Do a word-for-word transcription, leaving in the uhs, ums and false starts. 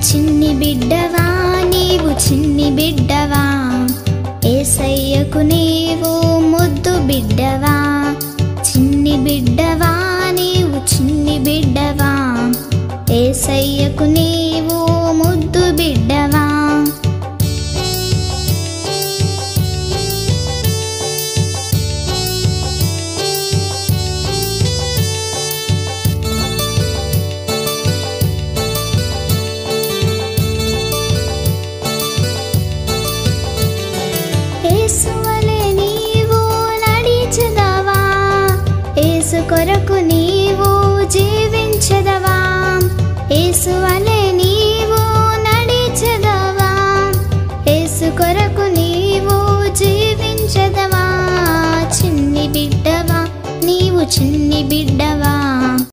చిన్ని బిడ్డవా నీవు చిన్ని బిడ్డవా యేసయ్యకు నీవు ముద్దు బిడ్డవా చిన్ని బిడ్డవా నీవు చిన్ని బిడ్డవా యేసయ్యకు నీవు ముద్దు బిడ్డవా యేసువలే నీవు నడిచెదవా యేసు కొరకు నీవు జీవించెదవా యేసువలే నీవు నడిచెదవా యేసు కొరకు నీవు జీవించెదవా చిన్ని బిడ్డవా నీవు చిన్ని బిడ్డవా